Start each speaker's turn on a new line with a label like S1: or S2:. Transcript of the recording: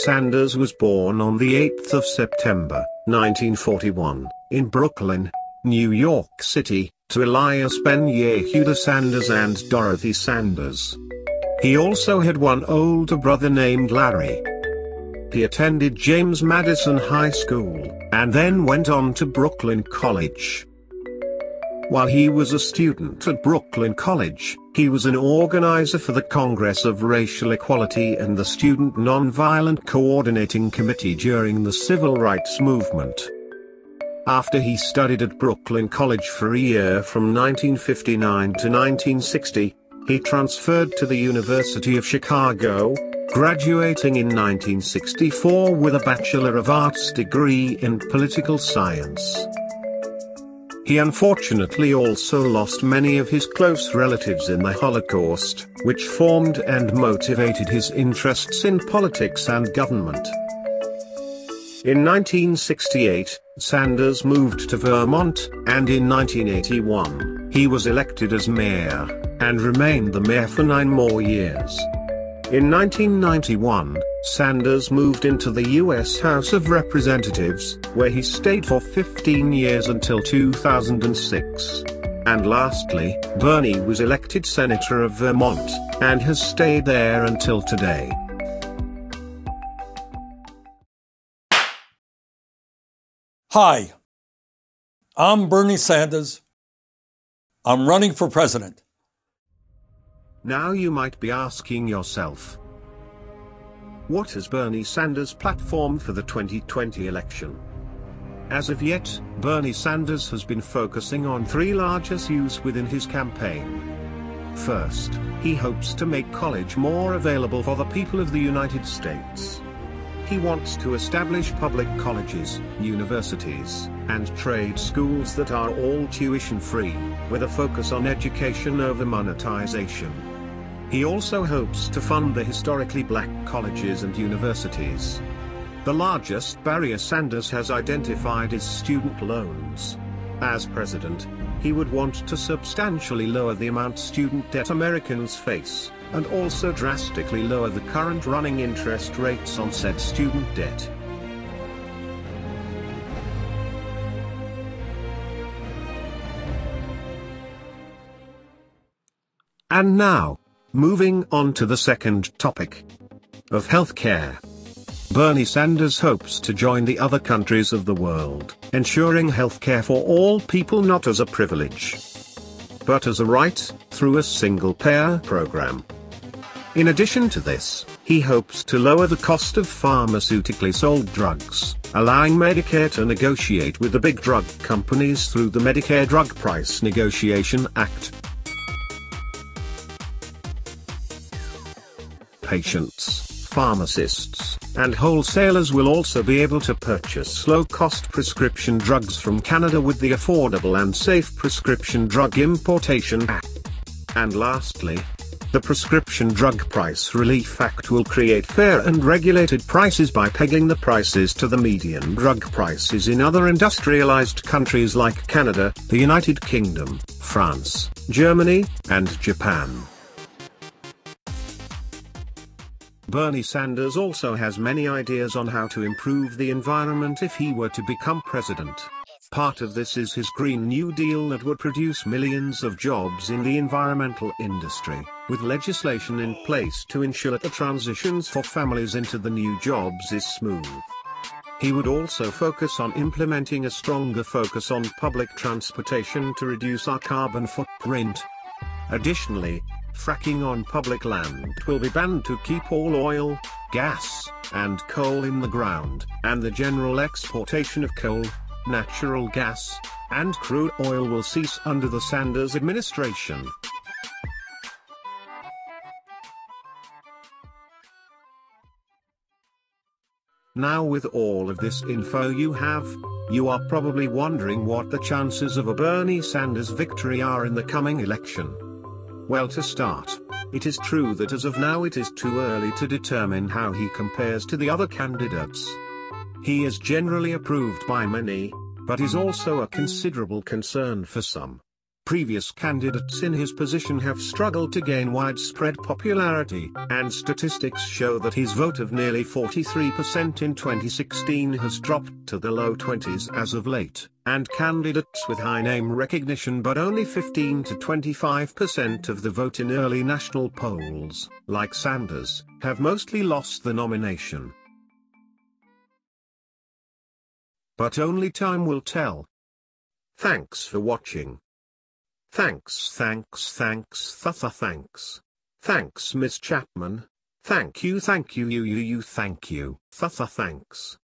S1: Sanders was born on the 8th of September, 1941, in Brooklyn, New York City, to Elias Ben Yehuda Sanders and Dorothy Sanders. He also had one older brother named Larry. He attended James Madison High School, and then went on to Brooklyn College. While he was a student at Brooklyn College, he was an organizer for the Congress of Racial Equality and the Student Nonviolent Coordinating Committee during the Civil Rights Movement. After he studied at Brooklyn College for a year from 1959 to 1960, he transferred to the University of Chicago, graduating in 1964 with a Bachelor of Arts degree in Political Science. He unfortunately also lost many of his close relatives in the Holocaust, which formed and motivated his interests in politics and government. In 1968, Sanders moved to Vermont, and in 1981, he was elected as mayor, and remained the mayor for 9 more years. In 1991, Sanders moved into the U.S. House of Representatives, where he stayed for 15 years until 2006. And lastly, Bernie was elected Senator of Vermont, and has stayed there until today.
S2: Hi, I'm Bernie Sanders. I'm running for president.
S1: Now you might be asking yourself, what is Bernie Sanders' platform for the 2020 election? As of yet, Bernie Sanders has been focusing on 3 large issues within his campaign. First, he hopes to make college more available for the people of the United States. He wants to establish public colleges, universities, and trade schools that are all tuition-free, with a focus on education over monetization. He also hopes to fund the historically black colleges and universities. The largest barrier Sanders has identified is student loans. As president, he would want to substantially lower the amount student debt Americans face, and also drastically lower the current running interest rates on said student debt. And now, moving on to the second topic of healthcare. Bernie Sanders hopes to join the other countries of the world, ensuring healthcare for all people not as a privilege, but as a right, through a single-payer program. In addition to this, he hopes to lower the cost of pharmaceutically sold drugs, allowing Medicare to negotiate with the big drug companies through the Medicare Drug Price Negotiation Act. Patients, pharmacists, and wholesalers will also be able to purchase low-cost prescription drugs from Canada with the Affordable and Safe Prescription Drug Importation Act. And lastly, the Prescription Drug Price Relief Act will create fair and regulated prices by pegging the prices to the median drug prices in other industrialized countries like Canada, the United Kingdom, France, Germany, and Japan. Bernie Sanders also has many ideas on how to improve the environment if he were to become president. Part of this is his Green New Deal that would produce millions of jobs in the environmental industry, with legislation in place to ensure that the transitions for families into the new jobs is smooth. He would also focus on implementing a stronger focus on public transportation to reduce our carbon footprint. Additionally, fracking on public land will be banned to keep all oil, gas, and coal in the ground, and the general exportation of coal, natural gas, and crude oil will cease under the Sanders administration. Now with all of this info you are probably wondering what the chances of a Bernie Sanders victory are in the coming election. Well, to start, it is true that as of now it is too early to determine how he compares to the other candidates. He is generally approved by many, but is also a considerable concern for some. Previous candidates in his position have struggled to gain widespread popularity, and statistics show that his vote of nearly 43% in 2016 has dropped to the low 20s as of late, and candidates with high name recognition but only 15 to 25% of the vote in early national polls, like Sanders, have mostly lost the nomination. But only time will tell. Thanks for watching. Thanks. Thanks Miss Chapman. Thank you. Thanks.